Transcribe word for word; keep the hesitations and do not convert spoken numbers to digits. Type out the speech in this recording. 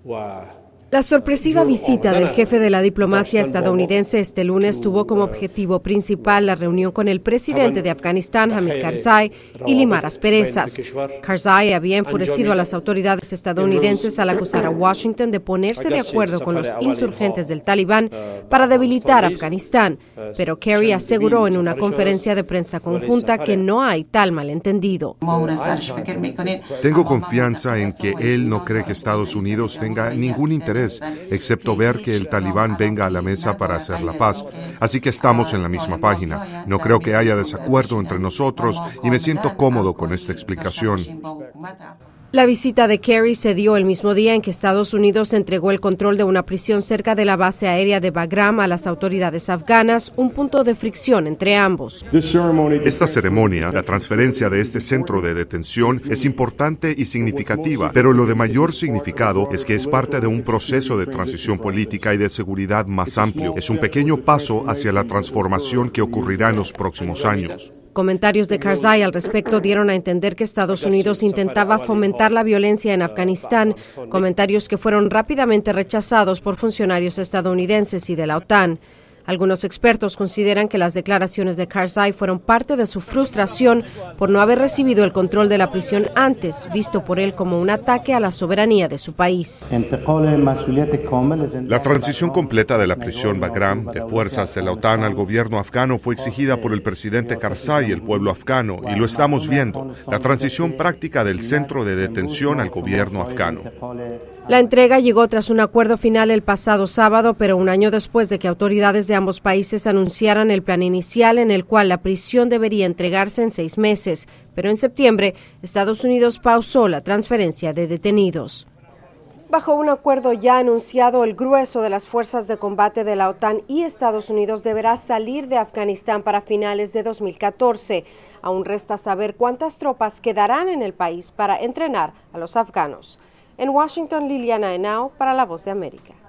La sorpresiva visita del jefe de la diplomacia estadounidense este lunes tuvo como objetivo principal la reunión con el presidente de Afganistán, Hamid Karzai, y limar asperezas. Karzai había enfurecido a las autoridades estadounidenses al acusar a Washington de ponerse de acuerdo con los insurgentes del Talibán para debilitar Afganistán, pero Kerry aseguró en una conferencia de prensa conjunta que no hay tal malentendido. Tengo confianza en que él no cree que Estados Unidos tenga ningún interés excepto ver que el Talibán venga a la mesa para hacer la paz. Así que estamos en la misma página. No creo que haya desacuerdo entre nosotros y me siento cómodo con esta explicación. La visita de Kerry se dio el mismo día en que Estados Unidos entregó el control de una prisión cerca de la base aérea de Bagram a las autoridades afganas, un punto de fricción entre ambos. Esta ceremonia, la transferencia de este centro de detención, es importante y significativa, pero lo de mayor significado es que es parte de un proceso de transición política y de seguridad más amplio. Es un pequeño paso hacia la transformación que ocurrirá en los próximos años. Comentarios de Karzai al respecto dieron a entender que Estados Unidos intentaba fomentar la violencia en Afganistán, comentarios que fueron rápidamente rechazados por funcionarios estadounidenses y de la OTAN. Algunos expertos consideran que las declaraciones de Karzai fueron parte de su frustración por no haber recibido el control de la prisión antes, visto por él como un ataque a la soberanía de su país. La transición completa de la prisión Bagram de fuerzas de la OTAN al gobierno afgano fue exigida por el presidente Karzai y el pueblo afgano, y lo estamos viendo. La transición práctica del centro de detención al gobierno afgano. La entrega llegó tras un acuerdo final el pasado sábado, pero un año después de que autoridades de ambos países anunciaran el plan inicial en el cual la prisión debería entregarse en seis meses. Pero en septiembre, Estados Unidos pausó la transferencia de detenidos. Bajo un acuerdo ya anunciado, el grueso de las fuerzas de combate de la OTAN y Estados Unidos deberá salir de Afganistán para finales de dos mil catorce. Aún resta saber cuántas tropas quedarán en el país para entrenar a los afganos. En Washington, Liliana Henao para La Voz de América.